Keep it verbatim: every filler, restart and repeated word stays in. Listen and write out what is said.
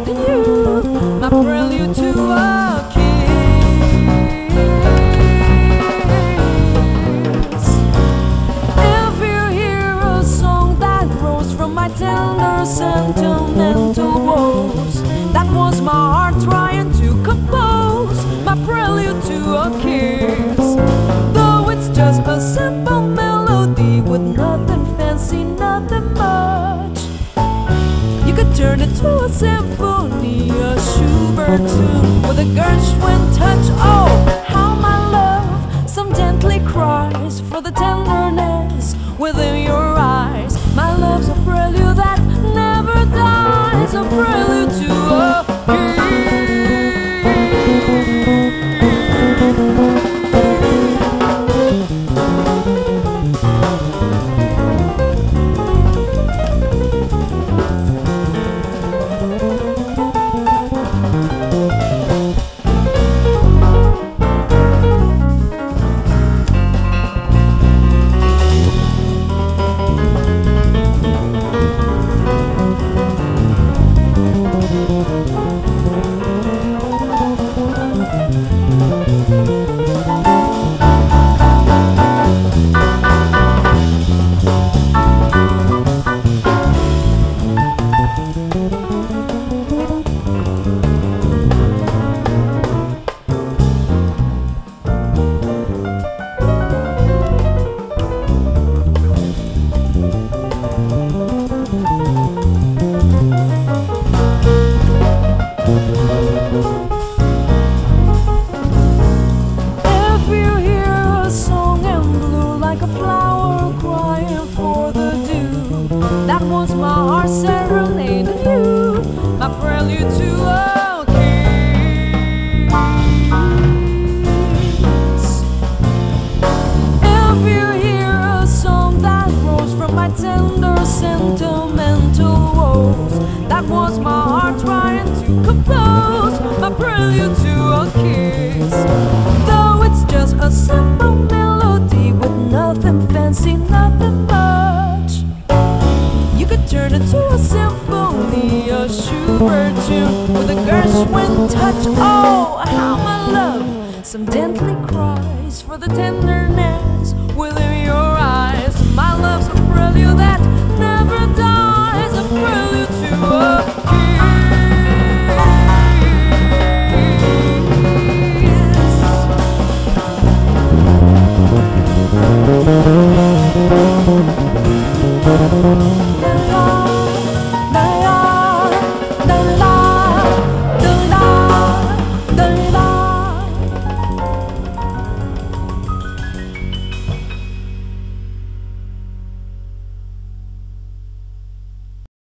serenading you, my prelude to a kiss. If you hear a song that rose from my tender sentimental woes, that was my heart trying to compose my prelude to a kiss. Though it's just a simple melody with nothing fancy, nothing much, you could turn it to a symphony, a Schubert tune with a Gershwin touch. Oh, how my love some gently cries for the tenderness within your eyes. My love's a prelude that never dies, a prelude to a kiss. That was my heart serenading you, my prelude to a kiss. If you hear a song that rose from my tender sentimental woes, that was my heart trying to compose my prelude to a kiss. Though it's just a simple melody with nothing fancy, nothing much, you could turn it to a symphony, a Schubert tune with a Gershwin touch. Oh, how my love some gently cries for the tenderness within your eyes. My love's a prelude that never dies, a prelude to a kiss.